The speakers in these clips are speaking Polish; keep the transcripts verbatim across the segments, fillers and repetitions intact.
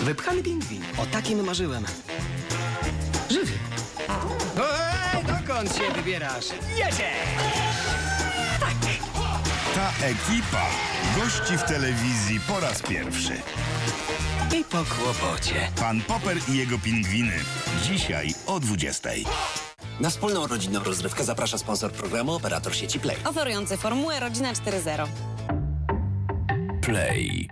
Wypchany pingwin. O takim marzyłem. Żywy. Ej, dokąd się wybierasz? Jedzie! Ta ekipa gości w telewizji po raz pierwszy. I po kłopocie. Pan Popper i jego pingwiny. Dzisiaj o dwudziestej. Na wspólną rodzinną rozrywkę zaprasza sponsor programu, operator sieci Play. Oferujący formułę Rodzina cztery zero. Play.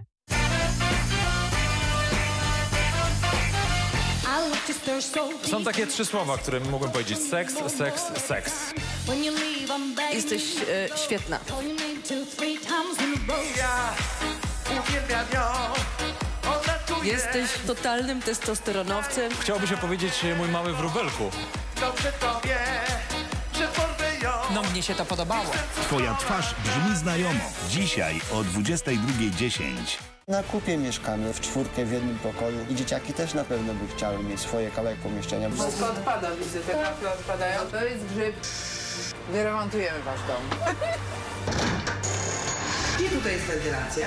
Są takie trzy słowa, które mogłem powiedzieć. Seks, seks, seks. Jesteś e, świetna. Jesteś totalnym testosteronowcem. Chciałoby się powiedzieć mój mały wróbelku. No mnie się to podobało. Twoja twarz brzmi znajomo. Dzisiaj o dwudziestej drugiej dziesięć. Na kupie mieszkamy w czwórkę w jednym pokoju i dzieciaki też na pewno by chciały mieć swoje kawałek pomieszczenia. Wszystko odpada, widzę, te kafle odpadają. To jest grzyb. Wyremontujemy wasz dom. Gdzie tutaj jest wentylacja?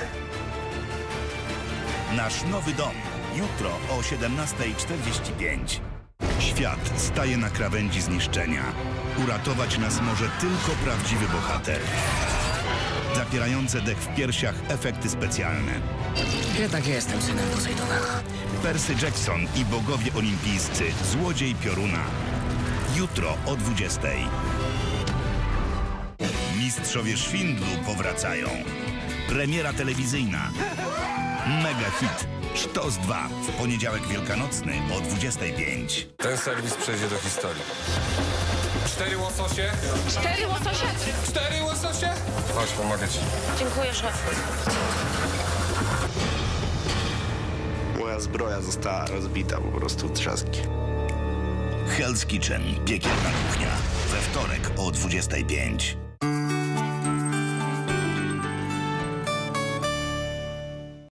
Nasz nowy dom. Jutro o siedemnastej czterdzieści pięć. Świat staje na krawędzi zniszczenia. Uratować nas może tylko prawdziwy bohater. Zapierające dech w piersiach efekty specjalne. Jednak jestem synem Posejdona. Percy Jackson i bogowie olimpijscy. Złodziej pioruna. Jutro o dwudziestej. Mistrzowie szwindlu powracają. Premiera telewizyjna. Mega hit. Sztos dwa. W poniedziałek wielkanocny o dwudziestej pięć. Ten serwis przejdzie do historii. Cztery łososie. Cztery łososie? Cztery łososie? Chodź, pomogę ci. Dziękuję, szef. Moja zbroja została rozbita, po prostu trzaski. Hell's Kitchen. Piekielna kuchnia. We wtorek o dwudziestej pięć.